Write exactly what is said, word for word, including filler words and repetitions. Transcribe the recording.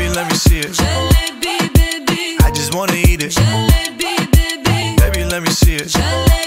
Baby, let me see it. Jalebi, baby. I just wanna eat it. Jalebi, baby. Baby, let me see it. Jalebi.